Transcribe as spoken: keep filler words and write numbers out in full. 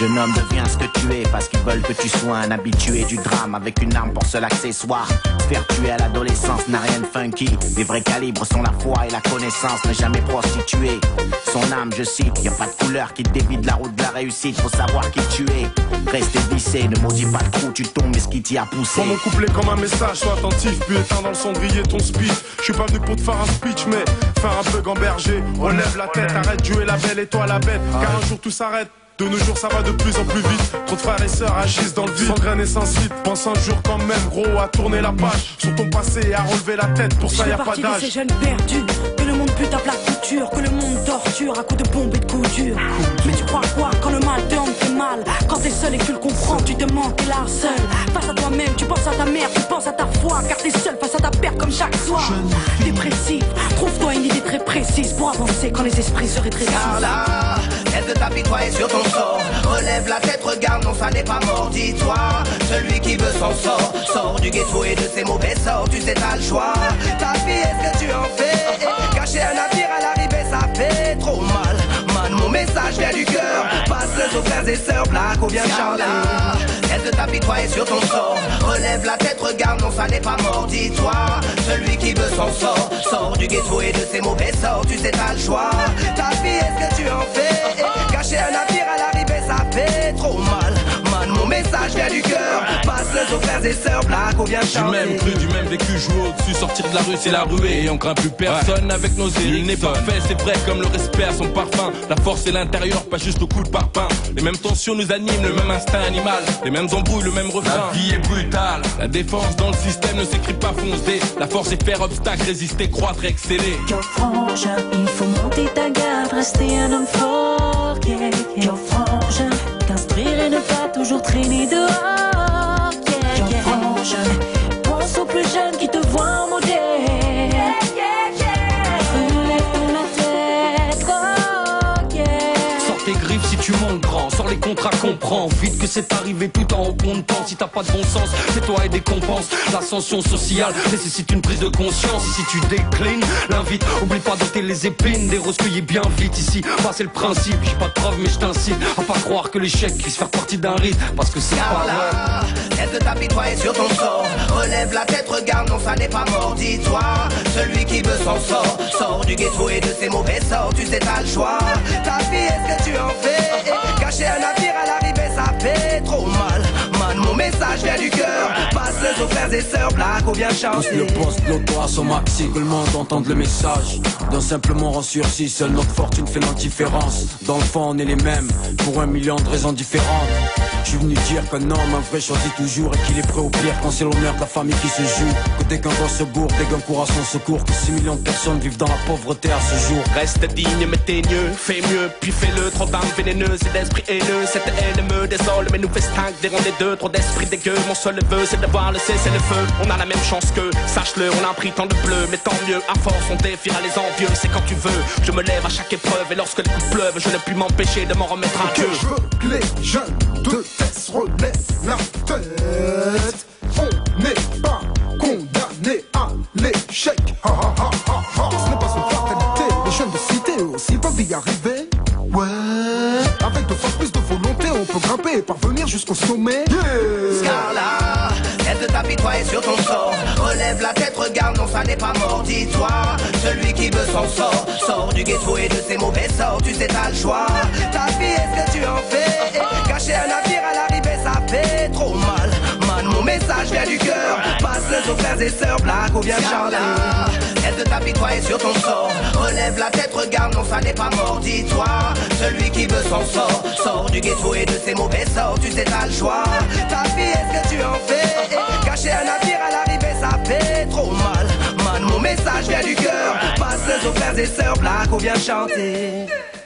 jeune homme devient ce que tu es parce qu'ils veulent que tu sois un habitué du drame avec une arme pour seul accessoire. Se faire tuer à l'adolescence n'a rien de funky. Les vrais calibres sont la foi et la connaissance, ne jamais prostituer son âme, je cite. Y a pas de couleur qui te dévie de la route de la réussite, faut savoir qui tu es. Reste vissé, ne maudis pas le trou, tu tombes mais ce qui t'y a poussé. Prends mon couplet comme un message, sois attentif, puis éteins dans le cendrier ton speech. Je suis pas venu pour te faire un speech, mais faire un peu gamberger. Relève la tête, arrête, Dieu est la belle et toi la bête. Car un jour tout s'arrête. De nos jours ça va de plus en plus vite. Trop de frères et sœurs agissent dans le vide, sans graines et sans site. Pense un jour quand même gros à tourner la page sur ton passé et à relever la tête. Pour ça y a pas d'âge. Je fais partie de ces jeunes perdus que le monde bute à plat couture, que le monde torture à coups de bombes et de coups durs. Mais tu crois quoi quand le mal te hante fait mal? Quand t'es seul et que tu le comprends, tu te mens, t'es là seul. Face à toi-même, tu penses à ta mère, tu penses à ta foi. Car t'es seul face à ta perte comme chaque soir. Dépressif, trouve-toi une idée très précise pour avancer quand les esprits se rétrécissent. Car là, reste t'apitoyer sur ton sort. Relève la tête, regarde, non ça n'est pas mort. Dis-toi, celui qui veut s'en sort. Sors du ghetto et de ses mauvais sorts. Tu sais t'as le choix. Ta vie, est-ce que tu en fais? Cacher un navire à l'arrivée, ça fait trop mal. Man, mon message vient du cœur. Passe-le aux frères et sœurs, Black ou bien Charlie. Reste t'apitoyer sur ton sort. Relève la tête, regarde, non ça n'est pas mort. Dis-toi, celui qui veut s'en sort. Sors du ghetto et de ses mauvais sorts. Tu sais t'as le choix. Ta vie, est-ce que tu en fais? Cacher un navire à l'arrivée, ça fait trop mal. Man, mon message vient du cœur. Passe-le aux frères et sœurs, Black ou bien Charlie. Du même cru, du même vécu, jouer au-dessus, sortir de la rue, c'est la ruée. Et on craint plus personne ouais. avec nos îles. Il n'est pas fait, c'est vrai, comme le respect à son parfum. La force c'est l'intérieur, pas juste au coup de parpaing. Les mêmes tensions nous animent, le même instinct animal. Les mêmes embrouilles, le même refrain. La vie est brutale. La défense dans le système ne s'écrit pas foncé. La force est faire obstacle, résister, croître, exceller. Yo frangin, il faut monter ta garde, rester un homme fort. Yeah, yeah. Yo frangin, t'instruire et ne pas toujours traîner dehors. Yeah, yeah. Yo frangin, pense aux plus jeunes qui te voient modèle. Yeah, yeah, yeah. Relève la tête, oh yeah. Sors tes griffes si tu montes grand, sors les contrats, comprends vite que c'est arrivé tout en comptant. Si t'as pas de bon sens, c'est toi et des compenses. L'ascension sociale nécessite une prise de conscience. Et si tu déclines, l'invite, oublie pas d'ôter les épines des roses cueillies bien vite. Ici, bah, c'est le principe, j'ai pas de preuve mais je t'incite à pas croire que l'échec puisse faire partie d'un rite. Parce que c'est pas là, reste t'apitoyer sur ton sort. Relève la tête, regarde, non ça n'est pas mort. Dis-toi, celui qui veut s'en sort. Sors du ghetto et de ses mauvais sorts. Tu sais t'as le choix. Ta vie, est-ce que tu en fais? Cacher un navire à l'arrivée, ça fait trop mal. Man, mon message vient du cœur. Passe-le aux frères et sœurs, Black ou bien Charlie. Pousse le poste, l'auto à son maxi, que le monde entende le message. D'un simple mot en sursis, seule notre fortune fait l'indifférence. Dans le fond on est les mêmes, pour un million de raisons différentes. Je suis venu dire qu'un homme, un vrai choisit toujours et qu'il est prêt au pire quand c'est l'honneur de la famille qui se joue. Que dès qu'un gosse se bourre, dès qu'un court à son secours, que six millions de personnes vivent dans la pauvreté à ce jour. Reste digne mais t'es mieux, fais mieux, puis fais-le. Trop d'âmes vénéneuses et d'esprits haineux. Cette haine me désole mais nous fait stingue des ronds des deux. Trop d'esprits dégueux, mon seul vœu c'est de voir le cesser le feu. On a la même chance qu'eux, sache-le, on a pris tant de bleu. Mais tant mieux, à force on défiera les envieux. C'est quand tu veux, je me lève à chaque épreuve. Et lorsque les coups pleuvent, je ne puis m'empêcher de m'en remettre à Dieu. Je veux que les jeunes de Tess relèvent la tête. On n'est pas condamné à l'échec. Ha ha ha ha ha. Ce n'est pas une fatalité. Les jeunes de cité eux aussi peuvent y arriver. Ouais. Avec de force plus de volonté, on peut grimper et parvenir jusqu'au sommet. Yeah. Scarla, reste t'apitoyer sur ton sort. Relève la tête, regarde, non ça n'est pas mort. Dis-toi, celui qui veut s'en sort. Sors du ghetto et de ses mauvais sorts. Tu sais t'as le choix. Ta vie, est-ce que tu en fais? Cacher un navire à l'arrivée, ça fait trop mal. Man, mon message vient du cœur. Passe-le aux frères et sœurs, Black ou bien Charlie. Reste t'apitoyer sur ton sort. Relève la tête, regarde, non ça n'est pas mort. Dis-toi, celui qui veut s'en sort. Sors du ghetto et de ses mauvais sorts. Tu sais t'as le choix. Ta vie, est-ce que tu en fais? Cacher un navire à l'arrivée, ça fait trop mal. Man, mon message vient du cœur. Passe-le aux frères et sœurs, Black ou bien chanter.